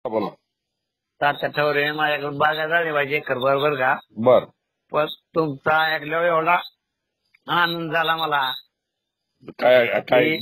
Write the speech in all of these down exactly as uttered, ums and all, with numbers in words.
बोला. तात्या ठवरे माझ्याकडून बागा झाली पाहिजे एकर बरोबर का. बर. पण तुमचा ऐकल्यावर एवढा आनंद झाला मला. काय काय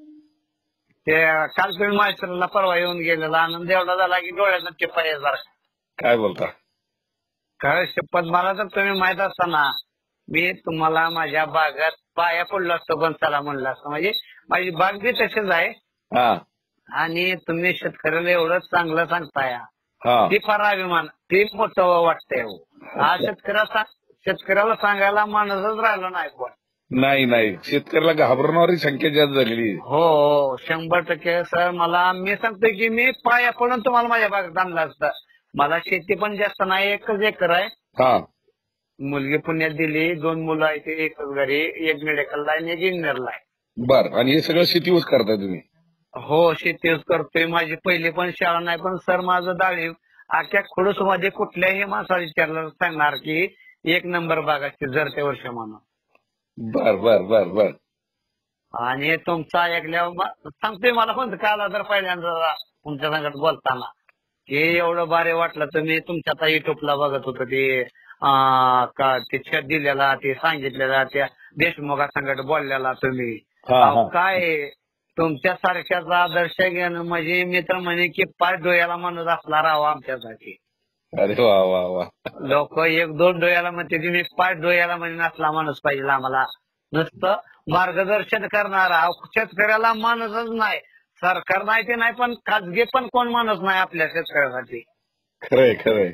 ते कालपेड मास्टरला परवा येऊन गेलेला आनंद एवढा झाला की डोळ्याचा टिप्पा यायसारखा. काय बोलता. खरं शपथ मला तर तुम्ही माहित असताना मी तुम्हाला माझ्या बागात पाया पडलो असतो पण चला म्हणलं असतं. म्हणजे माझी बाग बी तशीच आहे. हा. आणि तुम्ही शेतकऱ्याला एवढं चांगलं सांगताय हा. ती फार अभिमान ते मोठं वाटतंय. हा शेतकऱ्याला शेतकऱ्याला सांगायला माणूसच राहिलो नाही कोण. नाही नाही शेतकऱ्याला घाबरणारी संख्या जास्त झालेली. हो हो शंभर टक्के सर. मला मी सांगतोय की मी पाया पडून तुम्हाला माझ्या बागात आणलं असतं. मला शेती पण जास्त नाही एकच एकर आहे. हा. मुलगी पुण्यात दिली दोन मुलं आहेत एकच घरी एक मेडिकलला आहे आणि एक इंजिनियरला आहे. बर. आणि हे सगळं शेतीवर करताय तुम्ही. हो शेतीच करतोय. माझी पहिली पण शाळा नाही पण सर माझं डाळिंब अख्ख्या खोडूस मध्ये कुठल्याही माणसाला विचारलं सांगणार की एक नंबर बागाची जर ते वर्ष म्हणून. बर बर बर बर. आणि तुमचा ऐकल्यावर सांगतोय मला पण काल तर पहिल्यांदा तुमच्या संगत बोलताना की एवढं भारी वाटलं. तुम्ही तुमच्या आता युट्यूबला बघत होतं ते का ते छत दिलेला ते सांगितलेला त्या देशमुखा संगत बोललेला तुम्ही. काय तुमच्या सारख्याचा आदर्श घेणं म्हणजे मी तर म्हणे की पाच डोळ्याला माणूस असला राहावा आमच्यासाठी. अरे वा वा वा. लोक एक दोन डोळ्याला म्हणते मी पाच डोळ्याला म्हणजे नसला माणूस पाहिजे आम्हाला. नुसतं मार्गदर्शन करणारा शेतकऱ्याला माणूसच नाही. सरकार नाही ते नाही पण खाजगी पण कोण माणूस नाही आपल्या शेतकऱ्यासाठी. खरंय खरंय.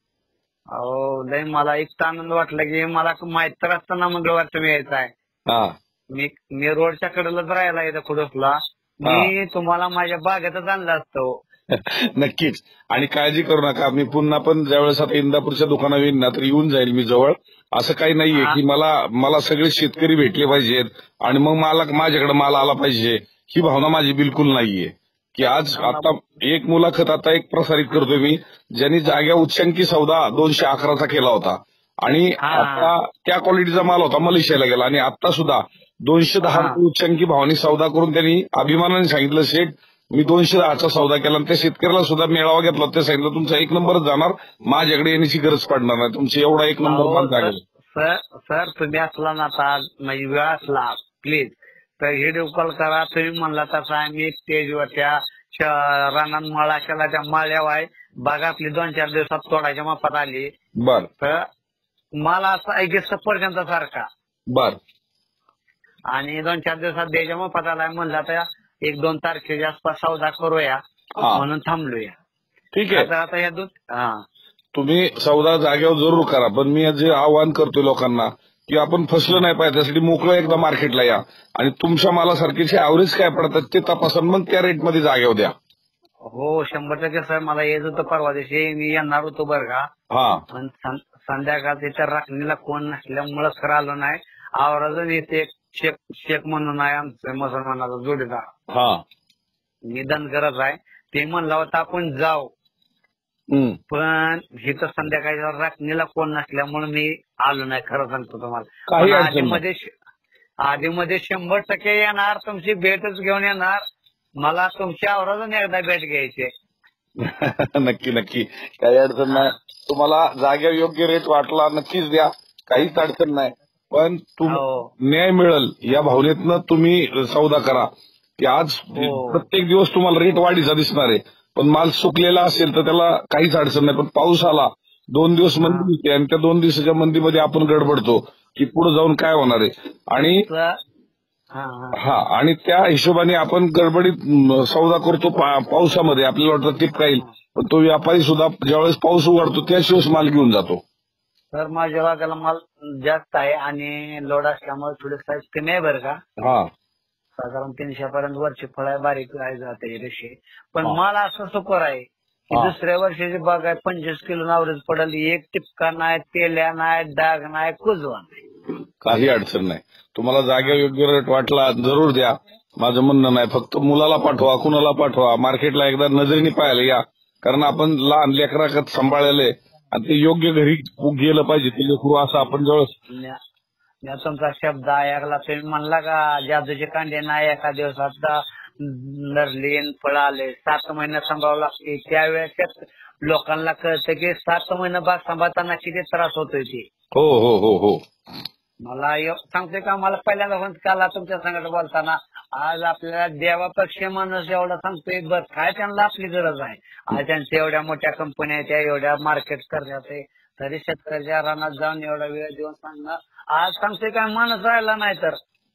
हो लय मला इतका आनंद वाटला की मला माहित तर असताना मंगळवार तुम्ही यायचा आहे. हा. मी मी रोडच्या कडेलाच राहायला येतं खुडसला. मी तुम्हाला माझ्या बागेतच आणलं असतो. नक्कीच. आणि काळजी करू नका. मी पुन्हा पण ज्यावेळेस आता इंदापूरच्या दुकानावर येईन ना तर येऊन जाईल मी जवळ. असं काही नाहीये की मला मला सगळे शेतकरी भेटले पाहिजेत आणि मग मला माझ्याकडे माल आला पाहिजे ही भावना माझी बिलकुल नाहीये. की आज आता एक मुलाखत आता एक प्रसारित करतोय मी ज्यांनी जाग्या उच्चांकी सौदा दोनशे अकराचा केला होता आणि आता त्या क्वालिटीचा माल होता मलेशियाला गेला आणि आता सुद्धा दोनशे दहा उच्चांकी भावानी सौदा करून त्यांनी अभिमानाने सांगितलं शेठ मी दोनशे दहाचा सौदा केला आणि त्या शेतकऱ्याला सुद्धा मेळावा घेतला. ते सांगितलं तुमचा एक नंबरच जाणार तुम्हाकडे येण्याची गरज पडणार नाही. तुमची एवढा एक नंबर माल जागेल. सर सर तुम्ही असला ना आता म्हणजे वेळ असला प्लीज तर व्हिडिओ कॉल करा. तुम्ही म्हणला तसा आम्ही स्टेजवर त्या रानात मळा केला त्या माळ्यावर आहे बागा आपली दोन चार दिवसात तोडायच्या मापात आली. बर. तर मला असं आहे की सफरचंदा सारखा. बर. आणि दोन चार दिवसात द्यायच्या मापात आलाय म्हणला तर एक दोन तारखेच्या आसपास सौदा करूया म्हणून थांबलोया. ठीक आहे. आता या दोन तुम्ही सौदा जागेवर जरूर करा पण मी जे आवाहन करतोय लोकांना की आपण फसलं नाही पाहिजे त्यासाठी मोकळं एकदा मार्केटला या आणि तुमच्या मालासारखीचे ऍव्हरेज काय पडतात ते तपासून मग त्या रेटमध्ये जागेवर द्या. हो शंभर टक्के सर. मला येत होतं परवा दिवशी मी येणार होतो बरं का. हा. पण संध्याकाळ तिथे राखणीला कोण नसल्यामुळं खरं आलो नाही. आवराजून इथे शेख शेख म्हणून आहे आमचं मुसलमानाचा जोडीदार. हा. निधन करत आहे. ते म्हणलं होतं आपण जाऊ पण इथं संध्याकाळी राखणीला कोण नसल्यामुळे मी आलो नाही खरं सांगतो तुम्हाला. आधीमध्ये आधीमध्ये शंभर टक्के येणार तुमची भेटच घेऊन येणार. मला तुमच्या आवराजून एकदा भेट घ्यायची. नक्की नक्की काही अडचण नाही. तुम्हाला जागेवर योग्य रेट वाटला नक्कीच द्या काहीच अडचण नाही. पण न्याय मिळेल या भावनेतनं तुम्ही सौदा करा की आज प्रत्येक दिवस तुम्हाला रेट वाढीचा दिसणार आहे पण माल सुकलेला असेल तर त्याला काहीच अडचण नाही. पण पाऊस आला दोन दिवस मंदी होती आणि त्या दोन दिवसाच्या मंदीमध्ये आपण गडबडतो की पुढे जाऊन काय होणार आहे आणि हा आणि त्या हिशोबाने आपण गडबडीत सौदा करतो पावसामध्ये आपल्याला वाटतं टिप राहील पण तो व्यापारी सुद्धा ज्यावेळेस पाऊस उघडतो त्याच वेळेस माल घेऊन जातो. सर माझ्या भागाला माल जास्त आहे आणि लोड असल्यामुळे थोडी साईज कमी आहे बरं का. हा. साधारण तीनशे पर्यंत वरची फळ आहे बारीक आहे जाते रेषे. पण माल असं सुपर आहे की दुसऱ्या वर्षाची बाग आहे पंचवीस किलो नावरेज पडेल. एक टिपका नाही तेल्या नाही डाग नाही कुजवा नाही काही अडचण नाही. तुम्हाला जागेवर योग्य रेट वाटला जरूर द्या. माझं म्हणणं नाही फक्त मुलाला पाठवा कुणाला पाठवा मार्केटला एकदा नजरेने पाहायला या कारण आपण लहान लेकराकत सांभाळले आणि ते योग्य घरी गेलं पाहिजे ते लेकरू असं आपण जवळ. तुमचा शब्द ऐकला तुम्ही म्हणला का जादूचे कांडे नाही एका दिवसात नरली फळ आले, सात महिने सांभाळावं लागते. त्यावेळेस लोकांना कळतं की सात महिने बाग सांभाळताना किती त्रास होतोय ते. हो हो हो हो मला एव- सांगतोय का, मला पहिल्यांदा फोन काला तुमच्या संगत बोलताना आज आपल्याला देवापेक्षा माणूस एवढा सांगतोय, बस काय त्यांना आपली गरज आहे. आज त्यांच्या एवढ्या मोठ्या कंपन्या आहेत, त्या एवढ्या मार्केट करण्यात आहे, तरी शेतकऱ्याच्या रानात जाऊन एवढा वेळ देऊन सांगणं, आज सांगतोय काय माणूस राहिला नाही. तर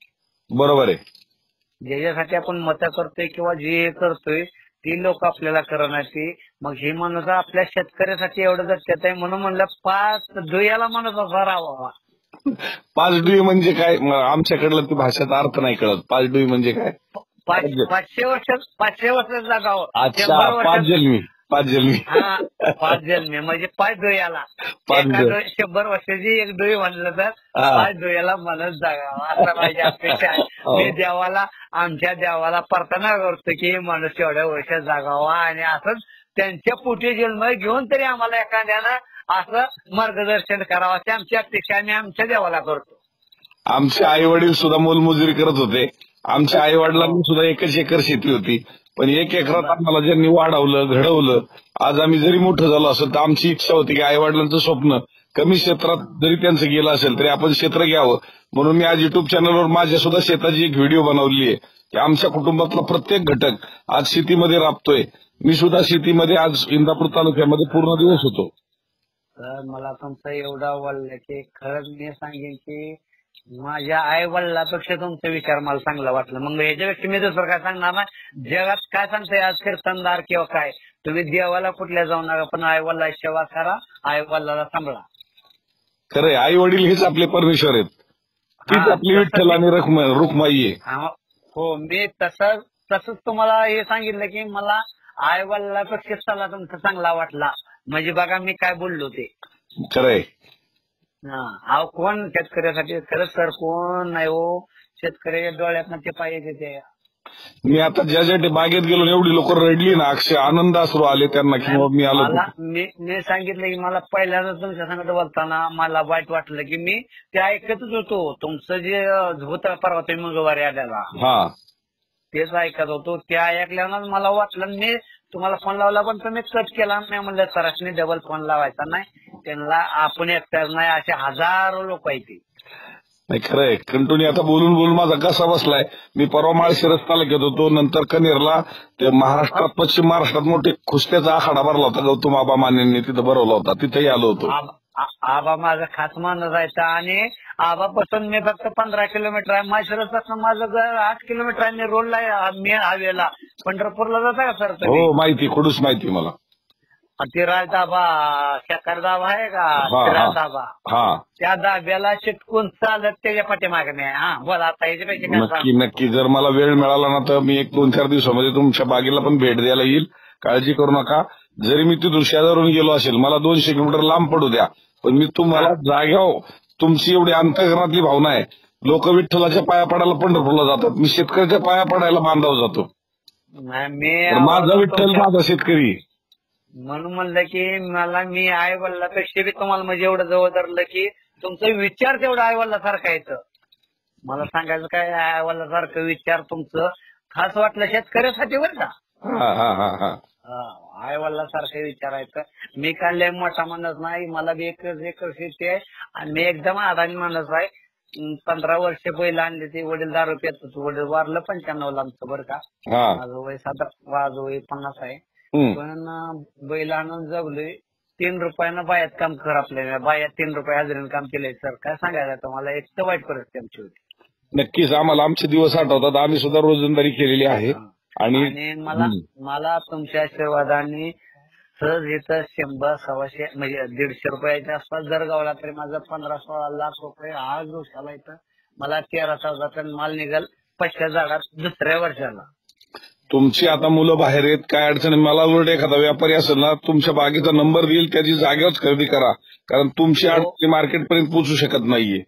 बरोबर आहे. ज्याच्यासाठी आपण मतं करतोय किंवा जे करतोय ती लोक आपल्याला करणार ती, मग ही माणूस आपल्या शेतकऱ्यासाठी एवढं जगत आहे. म्हणून म्हणलं पाच दुयाला माणूस असा राहावा. पाच डुई म्हणजे काय? म- आमच्याकडलं ती भाषेचा अर्थ नाही कळत. पाच डुई म्हणजे काय? पाच- पाचशे वर्ष पाचशे वर्ष जगावं, अच्छा, शंभर पाच वर्ष. जन्मी पाच जन्मी हा, पाच जन्मे म्हणजे पाच डोळ्याला. पाच एका डोळे. डोळे- शंभर वर्षाची एक डोळी म्हणलं तर हा. पाच डोळ्याला माणूस जगावा असं माझी अपेक्षा आहे. हो. मी देवाला, आमच्या देवाला प्रार्थना करतो की हे माणूस एवढ्या वर्ष जगावा आणि असंच त्यांच्या पोटी जन्म घेऊन तरी आम्हाला एखाद्यानं असं मार्गदर्शन करावं अशी आमची अपेक्षा आम्ही आमच्या देवाला करतो. आमचे आई वडील सुद्धा मोलमजुरी करत होते. आमच्या आई वडिलांनी सुद्धा एकच एकर शेती होती, पण एक एकरात आम्हाला ज्यांनी वाढवलं घडवलं. आज आम्ही जरी मोठं झालो असेल तर आमची इच्छा होती की आई वडिलांचं स्वप्न कमी क्षेत्रात जरी त्यांचं गेलं असेल तरी आपण क्षेत्र घ्यावं. म्हणून मी आज युट्यूब चॅनलवर माझ्या सुद्धा शेताची एक व्हिडिओ बनवली आहे की आमच्या कुटुंबातला प्रत्येक घटक आज शेतीमध्ये राबतोय. मी सुद्धा शेतीमध्ये आज इंदापूर तालुक्यामध्ये पूर्ण दिवस होतो. तर मला तुमचं एवढं आवडलं की खरंच मी सांगेन की माझ्या आई वडिलापेक्षा तुमचा विचार मला चांगला वाटला. मग ह्याच्यापेक्षा मी दुसरं काय सांगणार नाही. जगात काय सांगताय आज कीर्तनदार किंवा काय, तुम्ही देवाला कुठल्या जाऊ नका, पण आई वडिला सेवा करा, आई वडिलाला सांभाळा. खरंय, आई वडील हेच आपले परमेश्वर आहेत. तीच हा, आपली विठ्ठल आणि रुक्म- रुक्माई आहे. हा, हो, मी तसं तसंच तुम्हाला हे सांगितलं की मला आई वडिलापेक्षा सल्ला तुमचा चांगला वाटला. म्हणजे बघा मी काय बोललो ते. खरंय. हा, अहो कोण शेतकऱ्यासाठी खरंच सर कोण नाही हो. शेतकऱ्याच्या डोळ्यात ते पाहिजे ते. मी आता ज्या ज्या बागेत गेलो एवढी लोक रडली ना, अक्षय आनंद अश्रू आले त्यांना की बाबा मी आलो. मला मी मी सांगितलं की मला पहिल्यांदा तुमच्या संगत बोलताना मला वाईट वाटलं की मी ते ऐकतच होतो. तुमचं जे होतं परवा ते मंगळवारी आल्याला हा, तेच ऐकत होतो. ते ऐकल्यानं मला वाटलं, मी तुम्हाला फोन लावला पण तुम्ही कट केला. मी म्हणलं सरासनी डबल फोन लावायचा नाही, त्यांना आपण एकटाच नाही, असे हजारो लोक आहेत. नाही खरंय. कंटिन्यू आता बोलून बोलून माझा कसा बसलाय. मी परवा माळशी रस्त्याला घेत होतो, नंतर कनेरला ते महाराष्ट्रात पश्चिम महाराष्ट्रात मोठे कुस्त्याचा आखाडा भरला होता. गौतम आबा मानेंनी तिथं भरवला होता, तिथेही आलो होतो. आबा आबा माझा खास माणूस आहे आणि आबापासून मी फक्त पंधरा किलोमीटर आहे. माळशिरसपासून माझं घर आठ किलोमीटर आहे. मी रोडला आहे, मी हवेला पंढरपूरला जाता का सर तुम्ही? हो माहिती, खडूस माहिती मला. ते राजदाबा शकर दाबा आहे का, हा, हा. राजदाबा, हा, त्या दाब्याला चिटकून चालत त्याच्या पाठीमागे नाही. हा बोला आता याच्यापेक्षा काय नक्की सांगू? नक्की. जर मला वेळ मिळाला ना तर मी एक दोन चार दिवसामध्ये तुमच्या बागेला पण भेट द्यायला येईल. काळजी करू नका. जरी मी तिथून शेजारून गेलो असेल, मला दोनशे किलोमीटर लांब पडू द्या, पण मी तुम्हाला जाग्यावर, तुमची एवढी अंतःकरणातली भावना आहे. लोक विठ्ठलाच्या पाया पडायला पंढरपूरला जातात, मी शेतकऱ्याच्या पाया पडायला बांधाव जातो. नाही, मी तर माझा विठ्ठल माझा शेतकरी. म्हणून म्हणलं की मला मी आई वडिलापेक्षा बी तुम्हाला म्हणजे एवढं जवळ धरलं की तुमचा विचार तेवढा आई वडिलासारखा येतं. मला सांगायचं काय, आई वडिलासारखं विचार तुमचं खास वाटलं शेतकऱ्यासाठी बरं का. हा हा हा हा आई वडिलासारखं विचारायचं. मी काय लय मोठा माणूस नाही, मला बी एकच एकर शेती आहे आणि मी एकदम अडाणी माणूस आहे. पंधरा वर्ष बैल आणले ते, वडील दारू पित होते, वडील वारलं पंच्याण्णव ला आमचं बरं का. हा. माझं वय सात माझं वय पन्नास आहे. हम्म. पण बैल आणून जगलोय. तीन रुपयानं बायात काम कर आपल्याला, बायात तीन रुपये हजेरीनं काम केलंय. सर काय सांगायचं तुम्हाला, एक तर वाईट परिस्थिती आमची होती. नक्कीच आम्हाला आमचे दिवस आठवतात. आम्ही सुद्धा रोजंदारी केलेली आहे. आणि आणि मला मला तुमच्या आशीर्वादाने सहज इथं शंभर सव्वाशे म्हणजे दीडशे रुपयाच्या आसपास जर गावला तरी माझं पंधरा सोळा लाख रुपये आज दिवसाला इथं मला तेरा चौदा टन माल निघाल पश्च्या झाडात दुसऱ्या वर्षाला. तुमची आता मुलं बाहेर आहेत, काय अडचण आहे. मला उलट एखादा व्यापारी असेल ना, तुमच्या बागेचा नंबर देईल, त्याची जागेवर खरेदी करा, कारण तुमची अडचणी मार्केटपर्यंत पोहोचू शकत नाहीये.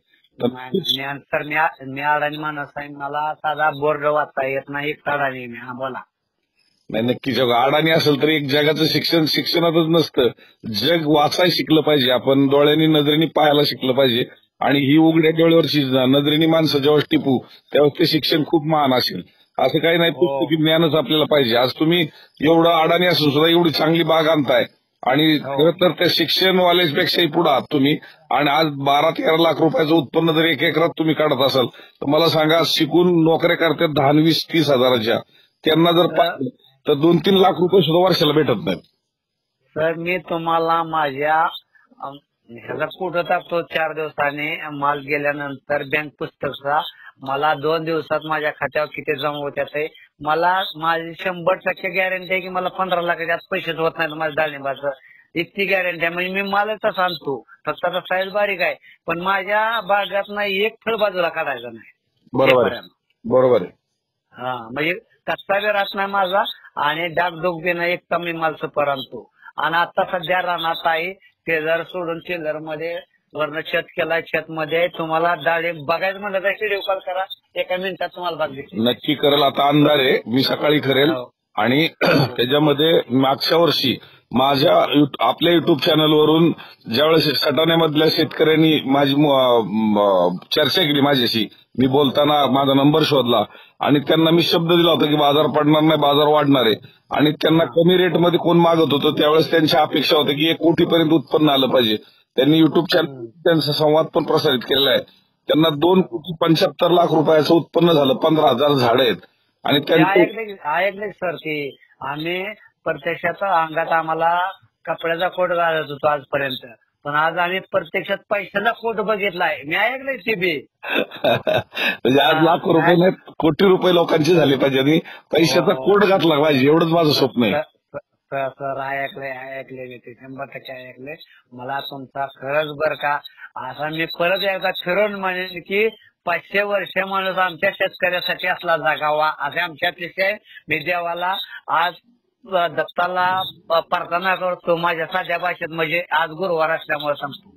सर मी मी अडाणी माणूस आहे, मला साधा बोर्ड वाचता येत नाही, एक अडाणी मी. हा बोला. नाही नक्की. जग अडाणी असेल तर एक जगाचं शिक्षण शिक्षणातच नसतं, जग वाचायला शिकलं पाहिजे. आपण डोळ्यांनी नजरेनी पाहायला शिकलं पाहिजे. आणि ही उघड्या डोळ्यावरची नजरेनी माणसं जेव्हा टिपू तेव्हा ते शिक्षण खूप महान असेल. असं काही नाही, पुस्तकी ज्ञानच आपल्याला पाहिजे. आज तुम्ही एवढं अडाणी असून सुद्धा एवढी चांगली बाग आणताय आणि खरं तर त्या शिक्षणवाल्यापेक्षाही पुढे आहात तुम्ही. आणि आज बारा तेरा लाख रुपयाचं उत्पन्न जर एक एकरात तुम्ही काढत असाल तर मला सांगा, शिकून नोकऱ्या करतात दहा वीस तीस हजाराच्या, त्यांना जर पाहिलं तर दोन तीन लाख रुपये सुद्धा वर्षाला भेटत नाहीत. सर मी तुम्हाला माझ्या अम, ह्याचा फोटो टाकतो चार दिवसांनी माल गेल्यानंतर बँक पुस्तकचा. मला दोन दिवसात माझ्या खात्यावर किती जमा होत्यात आहे. मला माझी शंभर टक्के गॅरंटी आहे की मला पंधरा लाखाच्या आत पैसेच होत नाहीत माझ्या डाळिंबाचं. इतकी गॅरंटी आहे. म्हणजे मी मालच तसा आणतो, फक्त आता साईज बारीक आहे, पण माझ्या बागात नाही एक फळ बाजूला काढायचं नाही. बरोबर आहे, बरोबर आहे. हा म्हणजे कच्चा बी राहत नाही माझा आणि डागडुग बी नाही, एक कमी माल सुपर आणतो. आणि आता सध्या रानात आहे ते जर सोडून चिल्लर मध्ये वरनं छत केलाय, छत मध्ये तुम्हाला डाळिंब बघायचं म्हणलं तर व्हिडिओ कॉल करा, एका मिनिटात तुम्हाला भाग दिसेल. नक्की करेल. आता अंधार आहे, मी सकाळी करेल. आणि त्याच्यामध्ये मागच्या वर्षी माझ्या आपल्या युट्यूब चॅनलवरून ज्यावेळेस सटाण्यामधल्या शेतकऱ्यांनी माझी चर्चा केली माझ्याशी, मी बोलताना माझा नंबर शोधला आणि त्यांना मी शब्द दिला होता की बाजार पडणार नाही, बाजार वाढणार आहे. आणि त्यांना कमी रेटमध्ये कोण मागत होतं त्यावेळेस त्यांच्या अपेक्षा होत्या की एक कोटीपर्यंत उत्पन्न आलं पाहिजे. त्यांनी युट्यूब चॅनल त्यांचा संवाद पण प्रसारित केलेला आहे. त्यांना दोन कोटी पंच्याहत्तर लाख रुपयाचं उत्पन्न झालं, पंधरा हजार झाडं आहेत. आणि ऐकले सर की आम्ही प्रत्यक्षात अंगात आम्हाला कपड्याचा कोट घालत होतो आजपर्यंत, पण आज आम्ही प्रत्यक्षात पैशाचा कोट बघितलाय. मी ऐकलंय ते बी. म्हणजे आज लाखो रुपये नाही, कोटी रुपये लोकांचे झाले पाहिजे आणि पैशाचा कोट घातला पाहिजे, एवढंच माझं स्वप्न आहे. सर ऐकलंय ऐकलंय मी ते शंभर टक्के ऐकलंय. मला तुमचा खरंच बरं का असा मी परत एकदा फिरून म्हणेन की पाचशे वर्ष माणूस आमच्या शेतकऱ्यासाठी असला जागावा असे आमच्या अतिशय मी देवाला आज दत्ताला प्रार्थना करतो माझ्या साध्या भाषेत, म्हणजे आज गुरुवार असल्यामुळे सांगतो.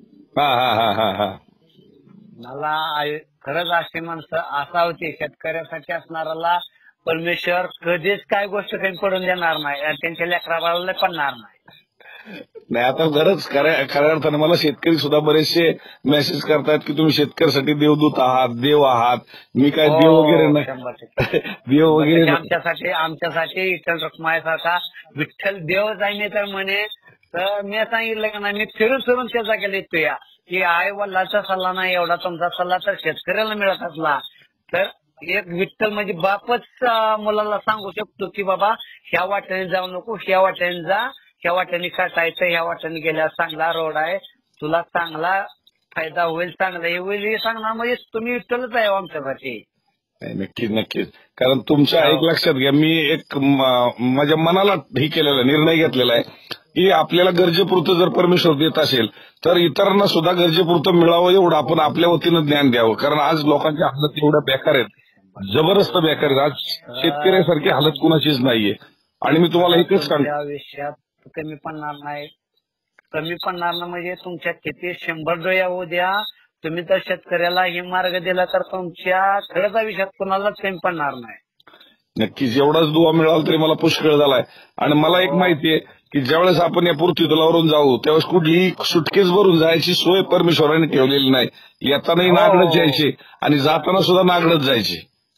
मला खरंच अशी माणसं असावती शेतकऱ्यासाठी असणाऱ्याला परमेश्वर कधीच काय गोष्ट काही पडून देणार नाही आणि त्यांच्या लेकराबाळाला पडणार नाही. नाही आता गरज खऱ्या अर्थाने मला शेतकरी सुद्धा बरेचसे मेसेज करतायत की तुम्ही शेतकऱ्यासाठी देवदूत आहात, देव आहात. मी काय देव वगैरे नाही, देव वगैरे आमच्यासाठी आमच्यासाठी विठ्ठल रखुमाईसारखा विठ्ठल देवच आहे. मी तर म्हणे तर मी सांगितलं का नाही, मी फिरून फिरून त्या जागेला येतो या की आई वडिलांचा सल्ला नाही एवढा तुमचा सल्ला तर शेतकऱ्याला मिळत असला तर एक विठ्ठल म्हणजे बापच मुलाला सांगू शकतो की बाबा ह्या वाट्याने जाऊ नको, ह्या वाट्याने जा, ह्या वाट्याने काटायचं, ह्या वाट्याने गेल्या चांगला रोड आहे, तुला चांगला फायदा होईल, चांगला हे होईल हे सांगणार म्हणजे तुम्ही विठ्ठलच आहे आमच्यासाठी. नक्कीच नक्कीच. कारण तुमच्या एक लक्षात घ्या, मी एक माझ्या मनाला हे केलेला निर्णय घेतलेला आहे की आपल्याला गरजेपुरतं जर परमेश्वर देत असेल तर इतरांना सुद्धा गरजेपुरतं मिळावं एवढं आपण आपल्या वतीनं ज्ञान द्यावं. कारण आज लोकांच्या हालत एवढ्या बेकार आहेत, जबरदस्त बेकार आहेत. आज शेतकऱ्यासारखी हालत कुणाचीच नाहीये. आणि मी तुम्हाला एकच सांगतो, आयुष्यात कमी पडणार नाही, कमी पडणार ना म्हणजे तुमच्या किती शंभर डोळ्या होऊ द्या, तुम्ही तर शेतकऱ्याला हे मार्ग दिला तर तुमच्या खरंच आयुष्यात कुणालाच कमी पडणार नाही. नक्कीच. एवढाच दुवा मिळाला तरी मला पुष्कळ झालाय. आणि मला एक माहितीये की ज्यावेळेस आपण या पृथ्वी तलावरून जाऊ त्यावेळेस कुठलीही सुटकेस भरून जायची सोय परमेश्वराने ठेवलेली नाही. येतानाही नागडत जायचे आणि जाताना सुद्धा नागडत जायचे.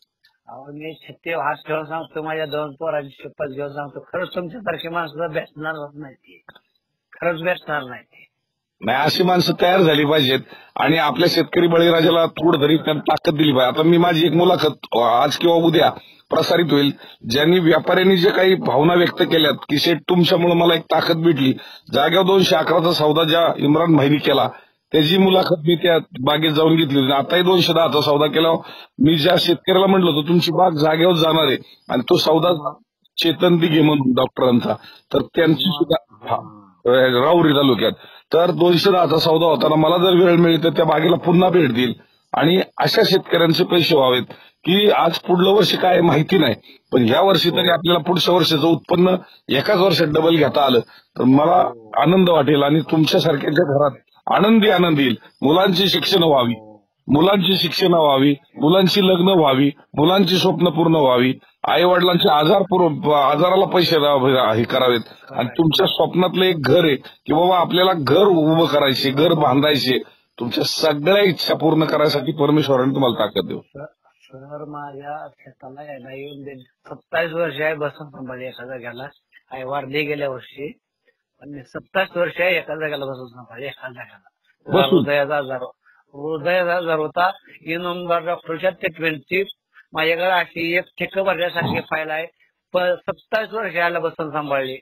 मी छत्ती हात ठेवून सांगतो, माझ्या दोन पोरांची शपथ घेऊन सांगतो, खरंच तुमच्यासारखी माणसं भेटणार नाही, खरंच भेटणार नाही. नाही अशी माणसं तयार झाली पाहिजेत आणि आपल्या शेतकरी बळीराजाला थोडं तरी त्यांना ताकद दिली पाहिजे. आता मी माझी एक मुलाखत आज किंवा उद्या प्रसारित होईल, ज्यांनी व्यापाऱ्यांनी जे काही भावना व्यक्त केल्यात की शेठ तुमच्यामुळे मला एक ताकद भेटली, जाग्यावर दोनशे अकराचा सौदा ज्या इम्रान भाईनी केला त्याची मुलाखत मी त्या बागेत जाऊन घेतली. आताही दोनशे दहाचा सौदा केला. मी ज्या शेतकऱ्याला म्हटलं होतं तुमची बाग जागेवर जाणार आहे आणि तो सौदा चेतन दिघे म्हणून डॉक्टरांचा, तर त्यांची सुद्धा राहुरी तालुक्यात तर दोनशे दहाचा सौदा होताना मला जर वेळ मिळेल तर त्या बागेला पुन्हा भेट देईल. आणि अशा शेतकऱ्यांचे पैसे व्हावेत की आज पुढलं वर्ष काय माहिती नाही, पण ह्या वर्षी तरी आपल्याला पुढच्या वर्षाचं उत्पन्न एकाच वर्षात डबल घेता आलं तर मला आनंद वाटेल आणि तुमच्यासारख्यांच्या घरात आनंदी आनंद येईल. मुलांची शिक्षण व्हावी, मुलांची शिक्षण व्हावी, मुलांची लग्न व्हावी, मुलांची स्वप्न पूर्ण व्हावी, आई वडिलांचे आजार आजाराला पैसे हे करावेत आणि तुमच्या स्वप्नातलं एक घर आहे की बाबा आपल्याला घर उभं करायचे, घर बांधायचे, तुमच्या सगळ्या इच्छा पूर्ण करायसाठी परमेश्वराने तुम्हाला ताकद देऊ. सर माझ्या शेताला यायला येऊन दे सत्तावीस वर्ष आहे बसून संभाजी एका जाग्याला आई वारली गेल्या वर्षी पण मी सत्तावीस वर्ष आहे एका जाग्याला बसून संभाजी एका जाग्याला बसून? हृदयाचा आजार हृदयाचा आजार होता इन नंबर डॉक्टरच्या ट्रीटमेंटची माझ्याकडे अशी एक ठिक भरण्यासारखी फाईल आहे पण सत्तावीस वर्ष यायला बसून सांभाळली.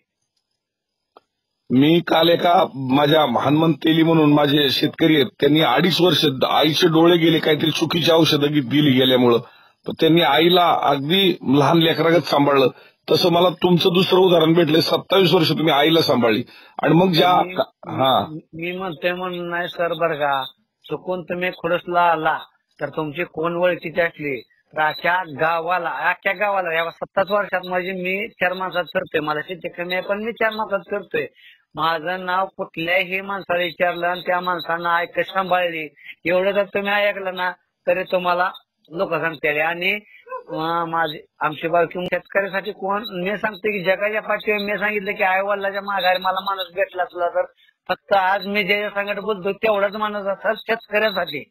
मी काल एका माझ्या हनुमंत तेली म्हणून माझे शेतकरी आहेत त्यांनी अडीच वर्ष आईचे डोळे गेले काहीतरी चुकीची औषधं दिली गेल्यामुळं तर त्यांनी आईला अगदी लहान लेकरागत सांभाळलं. तसं मला तुमचं दुसरं उदाहरण भेटलंय सत्तावीस वर्ष तुम्ही आईला सांभाळली आणि मग ज्या हा मी म्हणतोय म्हणून नाही सर बरं का चुकून तुम्ही खुडसला आला तर तुमची कोण ओळखीची असली तर अख्ख्या गावाला अख्ख्या गावाला या सत्ताच वर्षात माझी मी चार माणसात करतोय मला शेती कमी आहे पण मी चार माणसात करतोय. माझं नाव कुठल्याही माणसाला विचारलं आणि त्या माणसानं ऐक सांभाळली एवढं जर तुम्ही ऐकलं ना तरी तुम्हाला लोक सांगते. आणि माझी आमची बाकी शेतकऱ्यासाठी कोण मी सांगते की जगाच्या पाठीवर मी सांगितलं की आई वडिलाच्या माघारी मला माणूस भेटला असला तर फक्त आज मी ज्या संकट बोलतो तेवढाच माणूस असा शेतकऱ्यासाठी.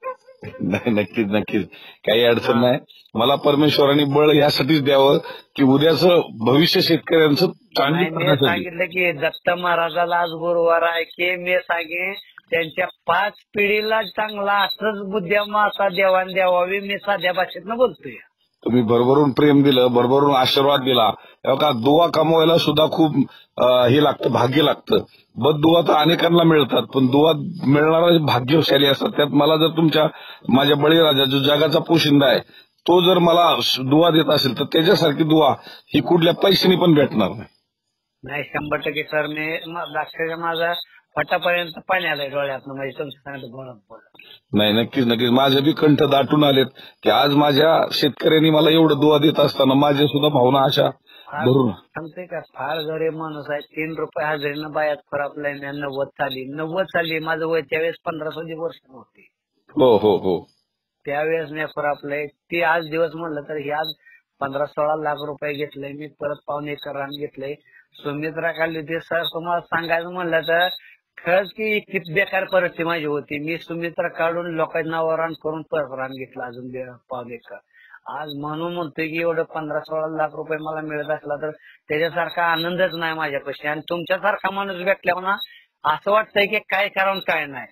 नाही नक्कीच नक्कीच काही अडचण नाही. मला परमेश्वराने बळ यासाठीच द्यावं की उद्याचं भविष्य शेतकऱ्यांचं मी सांगितलं की दत्त महाराजाला आज गुरुवार आहे की मी सांगेन त्यांच्या पाच पिढीला चांगला असंच बुद्ध्या देवाण द्यावावी मी साध्या भाषेतनं बोलतोय. तुम्ही भरभरून प्रेम दिलं भरभरून आशीर्वाद दिला. का दुवा कमवायला सुद्धा खूप हे लागतं भाग्य लागतं. बददुवा तर अनेकांना मिळतात पण दुवा मिळणारा भाग्यशाली असतात. त्यात मला जर तुमच्या माझ्या बळीराजा जो जगाचा पोशिंदा आहे तो जर मला दुवा देत असेल तर त्याच्यासारखी दुवा ही कुठल्या पैशाने पण भेटणार नाही. नाही शंभर टक्के सर मी अक्षरशः माझा फटापर्यंत पाणी आलंय डोळ्यातनं म्हणजे तुमच्या सांगतो बोलत बोलत. नाही नक्कीच नक्कीच माझे बी कंठ दाटून आलेत की आज माझ्या शेतकऱ्यांनी मला एवढं दुवा देत असताना माझ्या सुद्धा भावना अशा भरून सांगते का फार गरीब माणूस आहे तीन रुपये हजेरीनं बायात फरापलाय मी नव्वद साली नव्वद साली माझं वय त्यावेळेस पंधरा सोळा वर्ष नव्हती. हो हो हो त्यावेळेस मी फरापलंय ती आज दिवस म्हणलं तर ही आज पंधरा सोळा लाख रुपये घेतलंय मी परत पावणे एकर रान घेतलंय. सुमित्रा काढली होती सर तुम्हाला सांगायचं म्हणलं तर खरंच की किती बेकार परिस्थिती माझी होती. मी सुमित्रा काढून लोकांच्या नावावर रान करून परत रान घेतलं अजून पावणे एकर. आज म्हणून म्हणतोय की एवढं पंधरा सोळा लाख रुपये मला मिळत असला तर त्याच्यासारखा आनंदच नाही माझ्यापाशी. आणि तुमच्यासारखा माणूस भेटल्यावर ना असं वाटतंय की काय करावं काय नाही.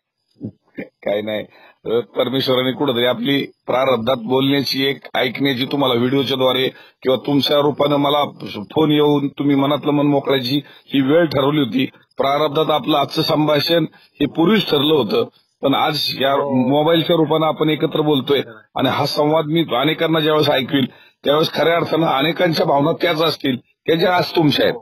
काय नाही परमेश्वराने कुठेतरी आपली प्रारब्धात बोलण्याची एक ऐकण्याची तुम्हाला व्हिडिओच्या द्वारे किंवा तुमच्या रूपानं मला फोन येऊन तुम्ही मनातलं मन मोकळायची ही वेळ ठरवली होती. प्रारब्धात आपलं आजचं संभाषण हे पूर्वीच ठरलं होतं पण आज या मोबाईलच्या रूपानं आपण एकत्र बोलतोय आणि हा संवाद मी अनेकांना ज्यावेळेस ऐकवील त्यावेळेस खऱ्या अर्थानं अनेकांच्या भावना त्याच असतील त्याच्या आज तुमच्या आहेत.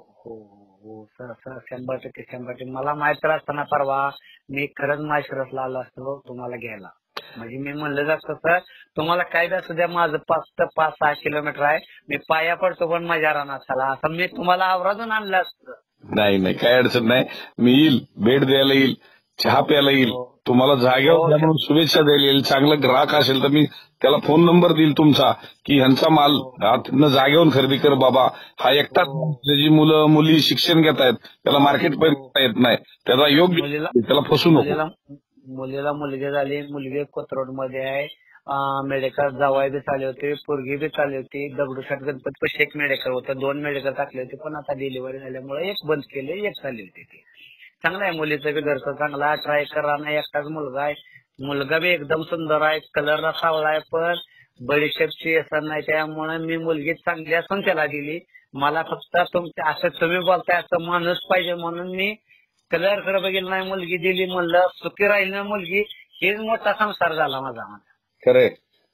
सर सर शंभर टक्के शंभर टक्के मला माहित असताना परवा मी खरंच माळशिरसला आलो असतो तुम्हाला घ्यायला. म्हणजे मी म्हणलं जात सर तुम्हाला काय द्या सुद्धा माझं पाच ते पाच सहा किलोमीटर आहे मी पाया पडतो पण माझ्या रानात चला असं मी तुम्हाला आवराजून आणलं असतं. नाही नाही काय अडचण नाही मी येईल भेट द्यायला येईल चहा प्यायला येईल तुम्हाला जागेवर म्हणून शुभेच्छा द्यायला येईल. चांगलं ग्राहक असेल तर मी त्याला फोन नंबर देईल तुमचा की ह्यांचा माल तिथनं जागेवर खरेदी कर बाबा. हा एकटाच जी मुलं मुली शिक्षण घेत आहेत त्याला मार्केट पर्यंत येत नाही त्याचा योग्य त्याला फसू नको. मुलीला मुलगी झाली मुलगी कोथरूड मध्ये आहे मेडिकल जावाई बी चालली होती पोरगी बी चालली होती दगडूशेठ गणपती पैसे एक मेडिकल होतं दोन मेडिकल टाकले होते पण आता डिलिव्हरी झाल्यामुळे एक बंद केले एक चालली होती ती. चांगला आहे मुलीचं बी घरचं चांगलं अठरा एकर रान एकटाच मुलगा आहे मुलगा बी एकदम सुंदर आहे कलरला सावळा आहे पण बडीशेपची असं नाही त्यामुळे मी मुलगी चांगली असून त्याला दिली. मला फक्त तुमच्या असं तुम्ही बोलताय असं माणूस पाहिजे म्हणून मी कलर कडे बघितलं नाही मुलगी दिली म्हणलं सुखी राहील ना मुलगी हेच मोठा संसार झाला माझा. खरे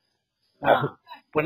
पण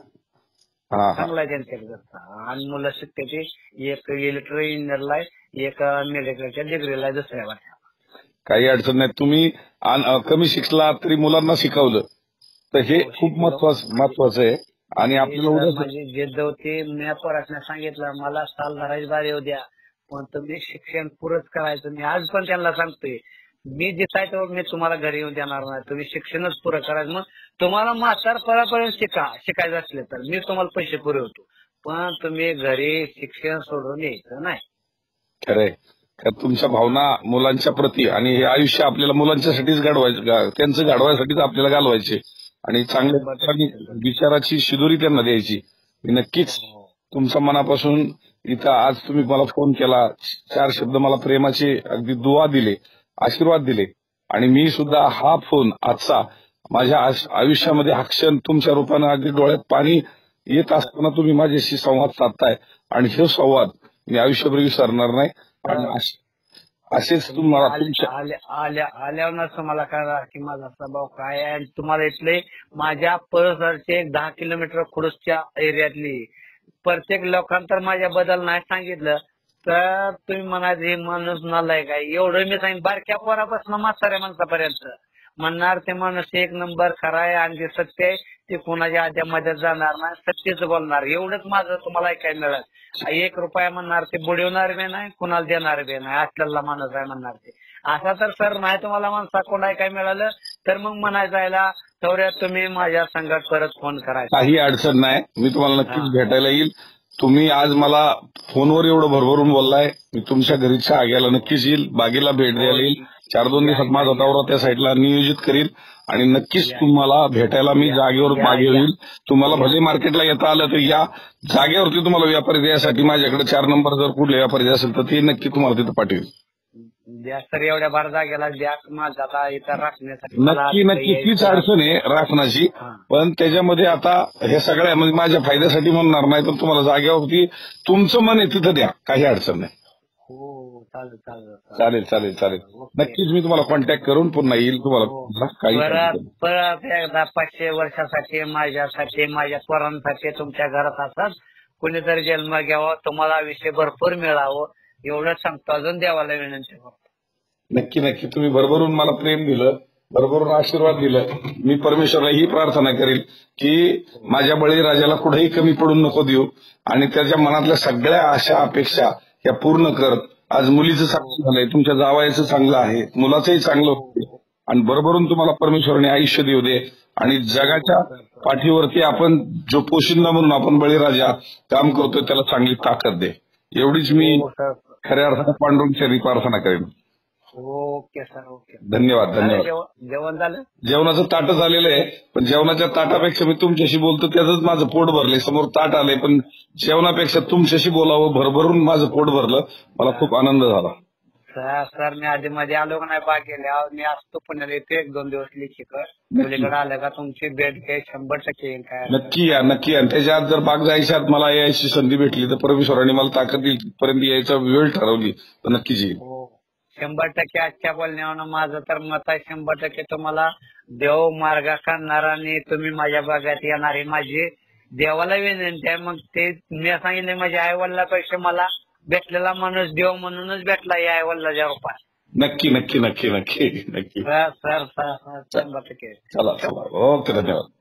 चांगला आहे त्यांच्याकडे आणि मुलं शिकते ती एक इलेक्ट्रिक इंजिनियरला आहे एक मेडिकलच्या डिग्रीला आहे दुसऱ्या वर्षात. काही अडचण नाही तुम्ही कमी शिकला तरी मुलांना शिकवलं तर हे खूप महत्वाचं महत्वाचं आहे. आणि आपल्याला माझी जिद्द होती मी पोरासने सांगितलं मला साल धरायची बारी होऊ द्या पण तुम्ही शिक्षण पुरंच करायचं. मी आज पण त्यांना सांगतोय मी जिथं मी तुम्हाला घरी येऊन देणार नाही तुम्ही शिक्षणच पुरं करायचं. मग तुम्हाला म्हातारपणापर्यंत शिका शिकायचं असले तर मी तुम्हाला पैसे पुरवतो पण तुम्ही घरी शिक्षण सोडून यायचं नाही. खरंय तुमच्या भावना मुलांच्या प्रती आणि हे आयुष्य आपल्याला मुलांच्यासाठीच घडवायचं त्यांचं घडवायसाठीच आपल्याला घालवायचे आणि चांगल्या प्रकारे विचाराची शिदोरी त्यांना द्यायची. मी नक्कीच तुमच्या मनापासून इथं आज तुम्ही मला फोन केला, चार शब्द मला प्रेमाचे अगदी दुआ दिले, आशीर्वाद दिले आणि मी सुद्धा हा फोन आजचा माझ्या आयुष्यामध्ये हा क्षण तुमच्या रूपानं अगदी डोळ्यात पाणी येत असताना तुम्ही माझ्याशी संवाद साधताय आणि हे संवाद मी आयुष्यभर विसरणार नाही. आणि असेच तुम्हाला तुमच्या आल्या आल्यावर तुम्हाला कळणार की माझा स्वभाव काय आहे. आणि तुम्हाला इथले माझ्या परिसरचे एक दहा किलोमीटर खुडसच्या एरियातली प्रत्येक लोकांना तर माझ्याबद्दल नाही सांगितलं तर तुम्ही म्हणाल हे माणूस नालाय काय. एवढं मी सांगितलं बारक्या पोरापासून म्हाताऱ्या माणसापर्यंत म्हणणार ते माणूस एक नंबर खरा आहे आणि जे सत्य आहे ते कोणाच्या आद्या मध्ये जाणार नाही, सत्यच बोलणार. एवढंच माझं तुम्हाला ऐकायला मिळालं. एक रुपया म्हणणार ते बुडवणार बी नाही, कुणाला देणार बी नाही, असलेला माणूस आहे म्हणणार ते. असा तर सर नाही तुम्हाला माणसा कोण ऐकायला मिळालं तर मग म्हणायचं जायला तेवढ्यात तुम्ही माझ्या संघात परत फोन करायचा. काही अडचण नाही, मी तुम्हाला नक्कीच भेटायला येईल. तुम्ही आज मला फोनवर एवढं भरभरून बोललाय, मी तुमच्या घरीच्या आग्याला नक्कीच येईल, बागेला भेट द्यायला येईल. चार दोन दिवसात माझा दौरा त्या साईडला नियोजित करील आणि नक्कीच तुम्हाला भेटायला मी जागेवर मागे येईल. तुम्हाला भले मार्केटला येता आलं तर या जागेवरती तुम्हाला व्यापारी द्यायसाठी माझ्याकडे चार नंबर जर कुठले व्यापारी असेल तर ते नक्की तुम्हाला तिथं पाठवेल. द्या सर, एवढ्या बार जागेला द्या माझा आता इथं राखण्यासाठी. नक्की नक्की तीच अडचण आहे राखण्याची, पण त्याच्यामध्ये आता हे सगळ्या म्हणजे माझ्या फायद्यासाठी म्हणणार नाही, पण तुम्हाला जागेवरती तुमचं मन आहे तिथं द्या, काही अडचण नाही. हो चालेल चालेल चालेल चालेल चालेल नक्कीच मी तुम्हाला कॉन्टॅक्ट करून पुन्हा येईल. तुम्हाला काही परत परत एकदा पाचशे वर्षासाठी माझ्यासाठी माझ्या पोरांसाठी तुमच्या घरात असतात कुणीतरी जन्म घ्यावा, तुम्हाला विषय भरपूर मिळावं एवढं सांगतो. अजून देवाला विनंती करतो. नक्की नक्की तुम्ही भरभरून मला प्रेम दिलं, भरभरून आशीर्वाद दिलं. मी परमेश्वरला ही प्रार्थना करेल की माझ्या बळीराजाला कुठेही कमी पडून नको देऊ आणि त्याच्या मनातल्या सगळ्या आशा अपेक्षा या पूर्ण कर. आज मुलीचं चांगलं झालंय, तुमच्या जावयाचं चांगलं आहे, मुलाचंही चांगलं होतं आणि भरभरून तुम्हाला परमेश्वराने आयुष्य देऊ दे आणि जगाच्या पाठीवरती आपण जो पोशिंदा म्हणून आपण बळीराजा काम करतोय त्याला चांगली ताकद दे. एवढीच मी खऱ्या अर्थाने पांडुरंगाची प्रार्थना करेन. Okay sir okay. धन्यवाद धन्यवाद. जेवण झालं? जेवणाचं ताट झालेलं आहे, पण जेवणाच्या ताटापेक्षा मी तुमच्याशी बोलतो त्याच माझं पोट भरलंय. समोर ताट आलंय, पण जेवणापेक्षा तुमच्याशी बोलावं भरभरून माझं पोट भरलं. मला खूप आनंद झाला. सर मी आधी मध्ये आलो का नाही बागेला, मी असतो पुण्याला येतो एक दोन दिवस लिखीकर. मुलीकडे आलं का तुमची भेट घ्याय शंभर टक्के येईल. काय नक्की या नक्की या. त्याच्या आत जर बाग जायच्यात मला यायची संधी भेटली तर परमेश्वराने मला ताकद दिली पर्यंत यायचा वेळ ठरवली तर नक्कीच येईल. शंभर टक्के आजच्या बोलण्यावर माझं तर मत आहे शंभर टक्के तुम्हाला देव मार्ग काढणार आणि तुम्ही माझ्या भागात येणार आहे. माझी देवाला विनंती आहे. मग ते मी सांगितले माझ्या आई वडिलांपेक्षा मला भेटलेला माणूस देव म्हणूनच भेटला या आई वडिलाच्या रूपात. नक्की नक्की नक्की नक्की नक्की सर सर सर शंभर टक्के. चला चला ओके धन्यवाद.